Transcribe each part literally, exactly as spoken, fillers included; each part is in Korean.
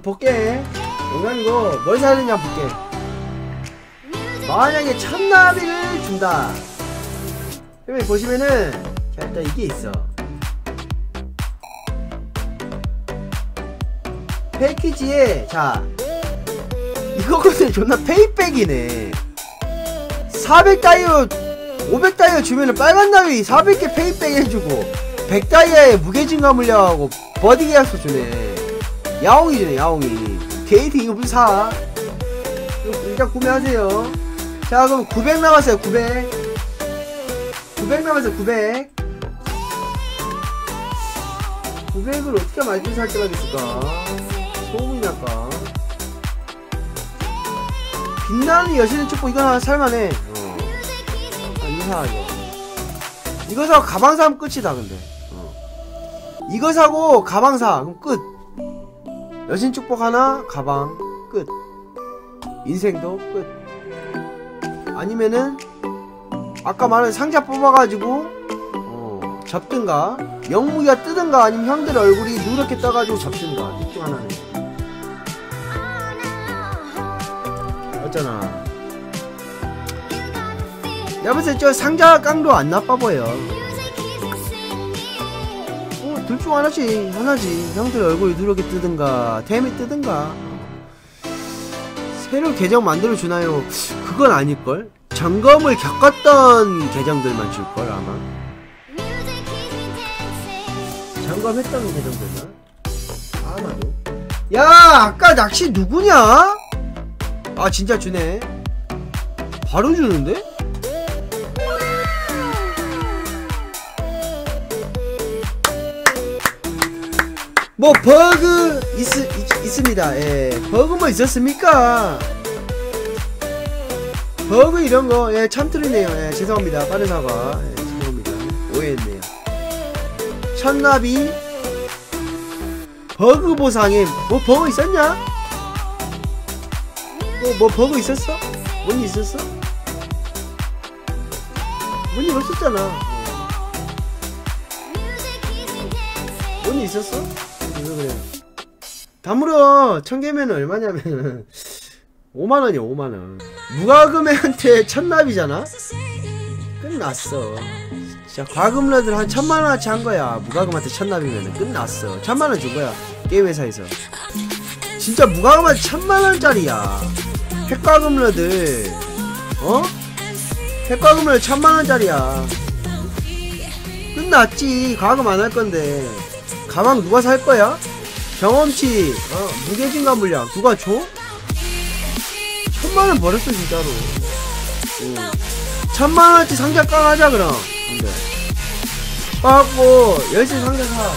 볼게. 농담이고 뭘 사야 되냐 볼게. 만약에 천나비를 준다. 여기 보시면은 자 일단 이게 있어. 패키지에 자 이거 근데 존나 페이백이네. 사백 다이어 오백 다이어 주면은 빨간 나비 사백 개 페이백 해주고 백 다이아에 무게증가 물량하고 버디 계약서 주네. 야옹이 주네 야옹이. 게이트 이거 무슨 사. 일단 구매하세요. 자 그럼 구백 남았어요. 구백 구백 남았어요. 구백 구백을 어떻게 말끔 살 때가 있을까. 소음이 날까. 빛나는 여신의 축복 이거 하나 살만해. 어. 아 이거 사 이거 이거 사고 가방 사면 끝이다. 근데 어. 이거 사고 가방 사 그럼 끝. 여신 축복 하나 가방 끝. 인생도 끝. 아니면은 아까 말한 상자 뽑아가지고 어 접든가 영무기가 뜨든가 아니면 형들 얼굴이 누렇게 떠가지고 접든가 둘 중 하나는. 맞잖아. 내가 봤을 때 저 상자 깡도 안 나빠 보여. 어, 둘 중 하나지, 하나지. 형들 얼굴이 누렇게 뜨든가, 템이 뜨든가. 새로 계정 만들어주나요? 그건 아닐걸? 점검을 겪었던 계정들만 줄걸, 아마. 점검했던 계정들만? 아마도. 야, 아까 낚시 누구냐? 아 진짜 주네. 바로 주는데? 뭐 버그 있, 있, 있습니다. 예. 버그 뭐 있었습니까? 버그 이런거 예, 참틀이네요. 예, 죄송합니다. 빠른 사과. 예, 죄송합니다. 오해했네요. 천나비 버그 보상에 뭐 버그 있었냐? 뭐, 뭐 버그 있었어? 뭔 일 있었어? 뭔 일 없었잖아. 뭔 일 있었어? 그래서 그래. 다물어 천개면 얼마냐면 오만원이야 오만원. 무과금애한테 천납이잖아? 끝났어. 진짜 과금러들 한 천만원어치 한거야. 무과금한테 천납이면 끝났어. 천만원 준거야 게임회사에서. 진짜 무과금한테 천만원짜리야. 핵과금러들 어? 핵과금러들 천만원짜리야. 끝났지. 과금 안할건데 가방 누가 살거야? 경험치 어? 무게증가 물량 누가 줘? 천만원 버렸어 진짜로. 응. 천만원어치 상자 깡 하자 그럼. 근데 까갖고 열심히 상자 사.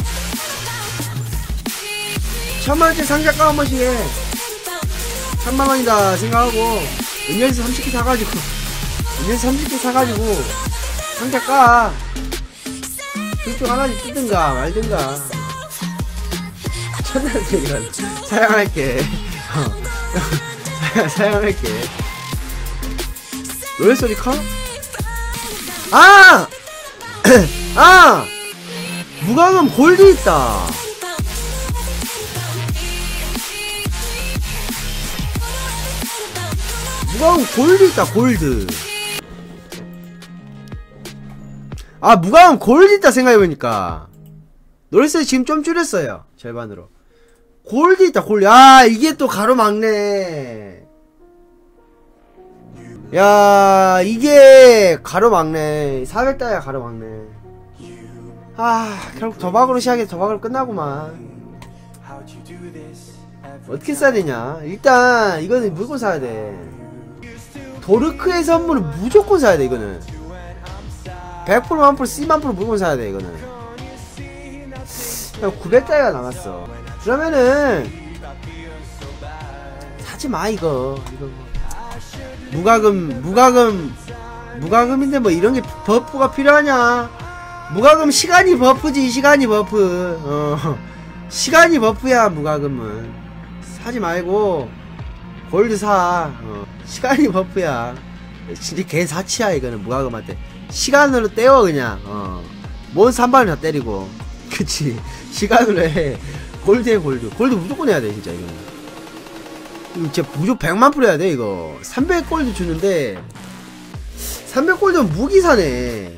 천만원어치 상자 깡 한번씩 해. 삼만원이다 생각하고 은연에서 삼십 개 사가지고 은연에서 삼십 개 사가지고 상자 까. 둘 중 하나씩 뜨든가 말든가. 천만원짜리 사양할게. 어. 사양할게. 롤소리 커? 아! 아! 무과금 골드 있다. 무과금 골드 있다. 골드. 아 무과금 골드 있다. 생각해보니까 노래스 지금 좀 줄였어요. 절반으로. 골드 있다. 골드. 아 이게 또 가로막네. 야 이게 가로막네. 사백 다이아 가로막네. 아 결국 도박으로 시작해서 도박으로 끝나구만. 어떻게 써야 되냐. 일단 이거는 무조건 사야 돼. 도르크의 선물은 무조건 사야 돼. 이거는 백 퍼센트 만 퍼센트 C만 퍼센트 무조건 사야 돼. 이거는 구백 다이아가 남았어. 그러면은 사지마 이거. 이거 무과금 무과금 무과금인데 뭐 이런게 버프가 필요하냐. 무과금 시간이 버프지. 시간이 버프. 어 시간이 버프야. 무과금은 사지 말고 골드 사. 어 시간이 버프야. 진짜 개사치야 이거는. 무과금한테 시간으로 때워 그냥. 어 뭔 산발을 다 때리고. 그치 시간으로 해. 골드에 골드. 골드 무조건 해야 돼 진짜 이거는. 이거 진짜 무조 백만 뿌려야 돼 이거. 삼백 골드 주는데 삼백 골드면 무기 사네.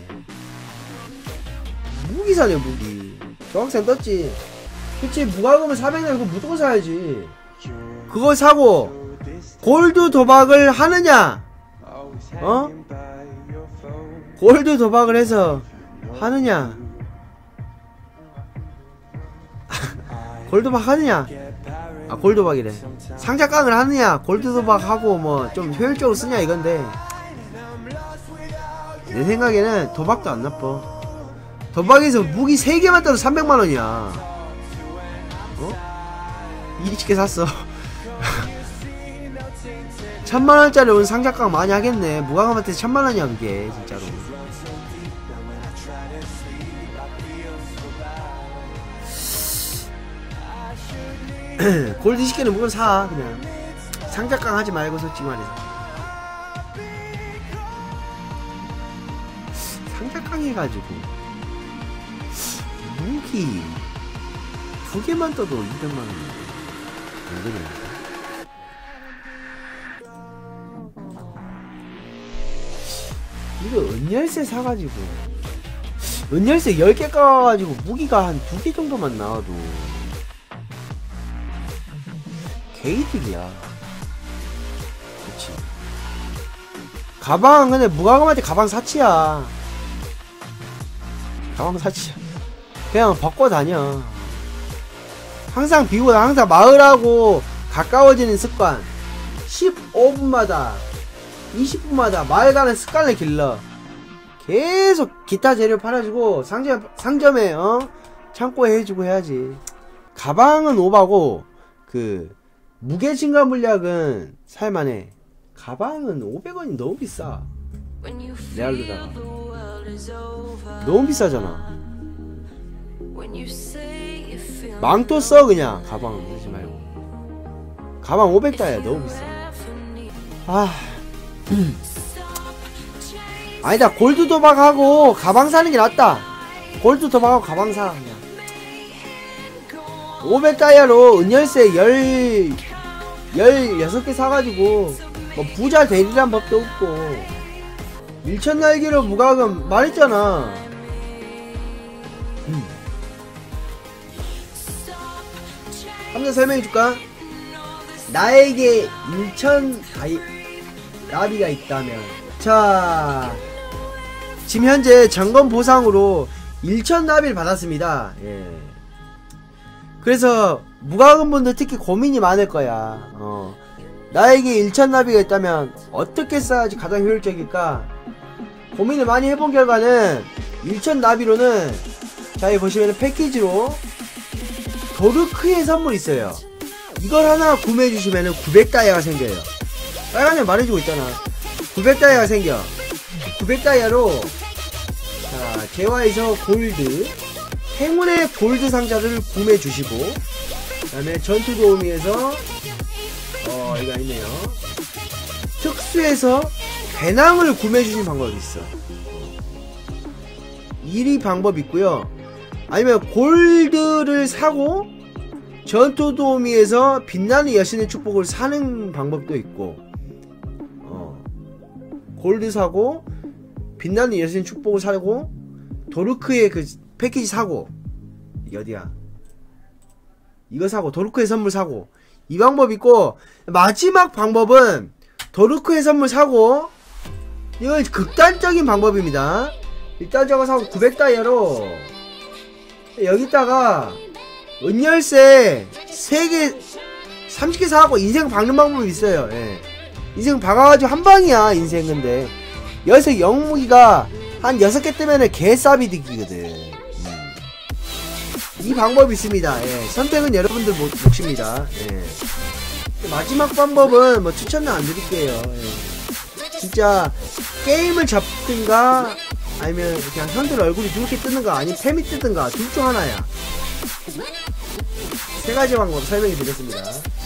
무기 사네 무기. 저학생 떴지. 그치 무과금은 사백 나 이거 무조건 사야지. 그걸 사고 골드 도박을 하느냐 어? 골드 도박을 해서 하느냐 골드 도박 하느냐 아 골드 도박이래. 상자깡을 하느냐 골드 도박하고 뭐 좀 효율적으로 쓰냐 이건데 내 생각에는 도박도 안 나빠. 도박에서 무기 세 개만 따도 삼백만 원이야 어? 이십 개 샀어. 천만 원짜리 오늘 상자깡 많이 하겠네. 무과금한테 천만 원이야 그게 진짜로. 골드 이십 개는 무조건 사. 그냥 상자깡 하지 말고 솔직히 말해서. 상자깡 해가지고 무기 두 개만 떠도 이백만 원인데 안되네. 이거 은열쇠 사가지고 은열쇠 열 개 까가지고 무기가 한 두 개 정도만 나와도 개이득이야. 그치. 가방 근데 무과금한테 가방 사치야. 가방 사치야. 그냥 벗고 다녀. 항상 비우고 항상 마을하고 가까워지는 습관. 십오 분마다 이십 분마다 마을 가는 습관을 길러. 계속 기타 재료 팔아주고 상점, 상점에 어? 창고에 해주고 해야지. 가방은 오바고 그 무게 증가 물약은 살만해. 가방은 오백 원이 너무 비싸. 레알로다가 너무 비싸잖아. 망토 써 그냥. 가방 쓰지 말고. 가방 오백 다이아 너무 비싸. 아 아니다 골드 도박하고 가방 사는 게 낫다. 골드 도박하고 가방 사 그냥. 오백 다이아로 은열쇠 열 열여섯 개 사가지고 뭐 부자 되리란 법도 없고 일천 날개로 무과금 말했잖아. 음. 한 번 더 설명해줄까? 나에게 일천 다이 나비가 있다면. 자 지금 현재 점검 보상으로 일천 나비를 받았습니다. 예. 그래서 무과금분들 특히 고민이 많을 거야. 어. 나에게 일천 나비가 있다면 어떻게 써야지 가장 효율적일까 고민을 많이 해본 결과는 일천 나비로는 자 여기 보시면 패키지로 도르크의 선물이 있어요. 이걸 하나 구매해 주시면 구백 다이아가 생겨요. 빨간색 말해주고 있잖아. 구백 다이아가 생겨. 구백 다이아로 자 재화에서 골드 행운의 골드 상자를 구매해 주시고 그 다음에 전투 도우미에서 어 이거 있네요. 특수에서 배낭을 구매해 주시는 방법이 있어. 이 방법 있고요. 아니면 골드를 사고 전투 도우미에서 빛나는 여신의 축복을 사는 방법도 있고 어 골드 사고 빛나는 여신의 축복을 사고 도르크의 그 패키지 사고 이게 어디야 이거 사고 도르크의 선물 사고 이 방법 있고 마지막 방법은 도르크의 선물 사고 이건 극단적인 방법입니다. 일단 저거 사고 구백 다이아로 여기다가 은열쇠 세 개 삼십 개 사갖고 인생 박는 방법이 있어요. 예. 인생 박아가지고 한방이야 인생. 근데 여기서 영무기가 한 여섯 개 뜨면은 개싸비득이거든. 음. 이 방법이 있습니다. 예. 선택은 여러분들 몫입니다. 예. 마지막 방법은 뭐 추천은 안 드릴게요. 예. 진짜 게임을 잡든가 아니면 그냥 형들 얼굴이 누렇게 뜨는가 아니면 템이 뜨든가 둘 중 하나야. 세 가지 방법 설명해 드렸습니다.